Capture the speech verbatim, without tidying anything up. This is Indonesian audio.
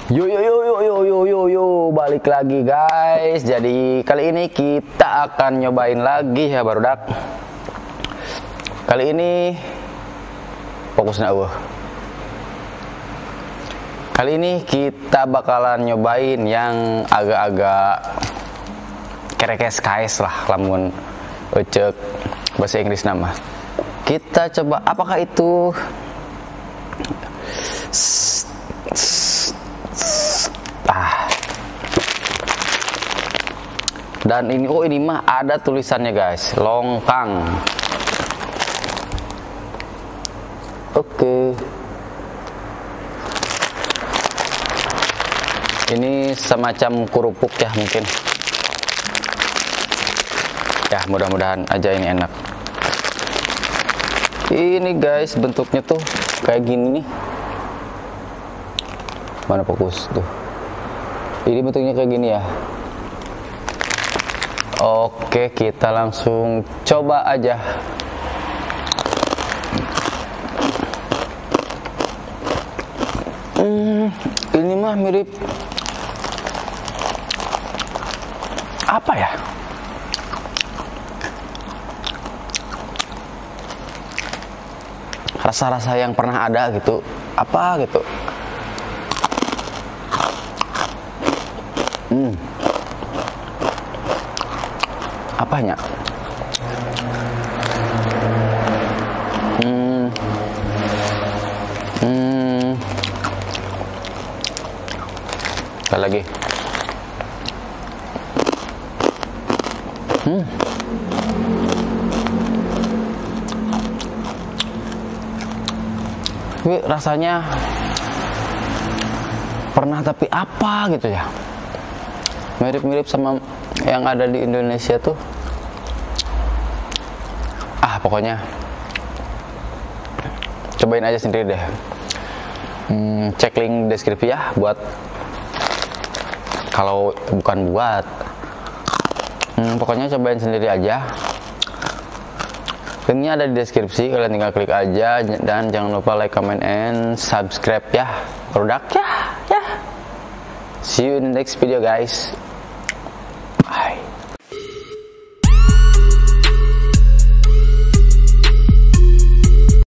Yo yo yo yo yo yo yo yo balik lagi guys. Jadi kali ini kita akan nyobain lagi ya barudak. Kali ini fokusnya uh. Kali ini kita bakalan nyobain yang agak-agak kerekes kaes lah, lamun ecek bahasa Inggris nama. Kita coba apakah itu ah. Dan ini oh ini mah ada tulisannya guys, longkang. Oke. Ini semacam kerupuk ya mungkin. Ya mudah-mudahan aja ini enak. Ini guys bentuknya tuh kayak gini nih. Mana fokus tuh? Ini bentuknya kayak gini ya. Oke, kita langsung coba aja. Hmm, ini mah mirip apa ya? Rasa-rasa yang pernah ada gitu. Apa gitu? Hmm. Apanya? Hmm. Hmm. Sekali lagi. Hmm. Tapi rasanya pernah tapi apa gitu ya? Mirip-mirip sama yang ada di Indonesia tuh. Ah pokoknya cobain aja sendiri deh. Hmm, cek link deskripsi ya buat kalau bukan buat. Hmm, pokoknya cobain sendiri aja. Linknya ada di deskripsi, kalian tinggal klik aja dan jangan lupa like, comment, and subscribe ya. Produk ya, ya. See you in the next video guys.